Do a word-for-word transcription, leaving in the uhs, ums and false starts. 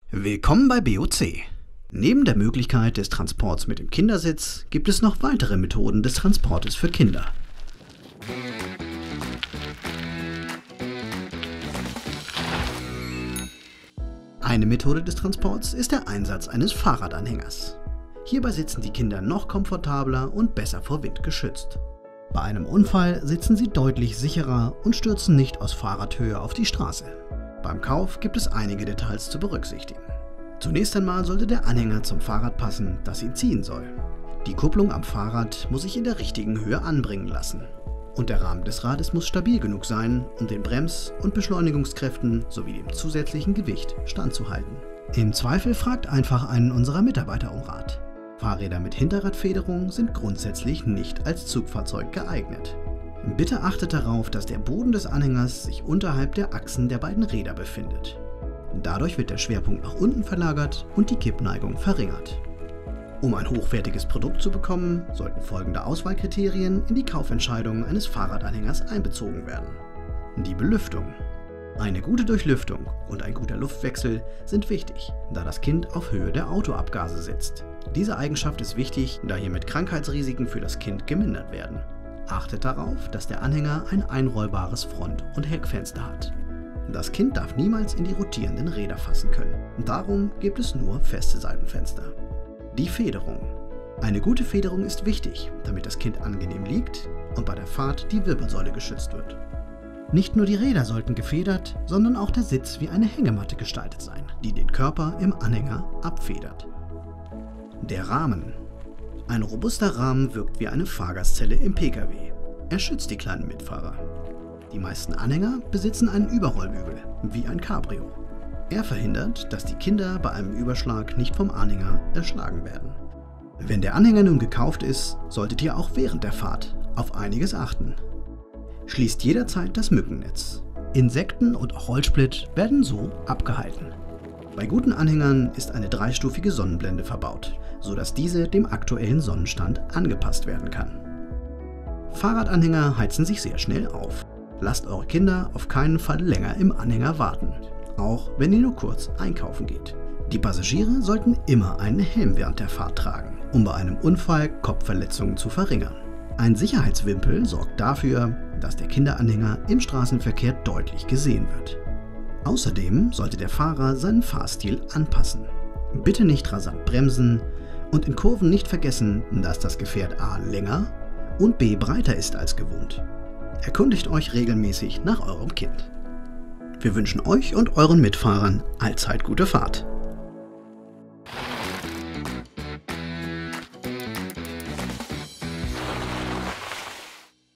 Willkommen bei B O C. Neben der Möglichkeit des Transports mit dem Kindersitz gibt es noch weitere Methoden des Transportes für Kinder. Eine Methode des Transports ist der Einsatz eines Fahrradanhängers. Hierbei sitzen die Kinder noch komfortabler und besser vor Wind geschützt. Bei einem Unfall sitzen sie deutlich sicherer und stürzen nicht aus Fahrradhöhe auf die Straße. Beim Kauf gibt es einige Details zu berücksichtigen. Zunächst einmal sollte der Anhänger zum Fahrrad passen, das ihn ziehen soll. Die Kupplung am Fahrrad muss sich in der richtigen Höhe anbringen lassen. Und der Rahmen des Rades muss stabil genug sein, um den Brems- und Beschleunigungskräften sowie dem zusätzlichen Gewicht standzuhalten. Im Zweifel fragt einfach einen unserer Mitarbeiter um Rat. Fahrräder mit Hinterradfederung sind grundsätzlich nicht als Zugfahrzeug geeignet. Bitte achtet darauf, dass der Boden des Anhängers sich unterhalb der Achsen der beiden Räder befindet. Dadurch wird der Schwerpunkt nach unten verlagert und die Kippneigung verringert. Um ein hochwertiges Produkt zu bekommen, sollten folgende Auswahlkriterien in die Kaufentscheidung eines Fahrradanhängers einbezogen werden. Die Belüftung. Eine gute Durchlüftung und ein guter Luftwechsel sind wichtig, da das Kind auf Höhe der Autoabgase sitzt. Diese Eigenschaft ist wichtig, da hiermit Krankheitsrisiken für das Kind gemindert werden. Achtet darauf, dass der Anhänger ein einrollbares Front- und Heckfenster hat. Das Kind darf niemals in die rotierenden Räder fassen können. Darum gibt es nur feste Seitenfenster. Die Federung. Eine gute Federung ist wichtig, damit das Kind angenehm liegt und bei der Fahrt die Wirbelsäule geschützt wird. Nicht nur die Räder sollten gefedert, sondern auch der Sitz wie eine Hängematte gestaltet sein, die den Körper im Anhänger abfedert. Der Rahmen. Ein robuster Rahmen wirkt wie eine Fahrgastzelle im Pkw. Er schützt die kleinen Mitfahrer. Die meisten Anhänger besitzen einen Überrollbügel, wie ein Cabrio. Er verhindert, dass die Kinder bei einem Überschlag nicht vom Anhänger erschlagen werden. Wenn der Anhänger nun gekauft ist, solltet ihr auch während der Fahrt auf einiges achten. Schließt jederzeit das Mückennetz. Insekten und auch Holzsplit werden so abgehalten. Bei guten Anhängern ist eine dreistufige Sonnenblende verbaut, sodass diese dem aktuellen Sonnenstand angepasst werden kann. Fahrradanhänger heizen sich sehr schnell auf. Lasst eure Kinder auf keinen Fall länger im Anhänger warten, auch wenn ihr nur kurz einkaufen geht. Die Passagiere sollten immer einen Helm während der Fahrt tragen, um bei einem Unfall Kopfverletzungen zu verringern. Ein Sicherheitswimpel sorgt dafür, dass der Kinderanhänger im Straßenverkehr deutlich gesehen wird. Außerdem sollte der Fahrer seinen Fahrstil anpassen. Bitte nicht rasant bremsen und in Kurven nicht vergessen, dass das Gefährt a. länger und b. breiter ist als gewohnt. Erkundigt euch regelmäßig nach eurem Kind. Wir wünschen euch und euren Mitfahrern allzeit gute Fahrt.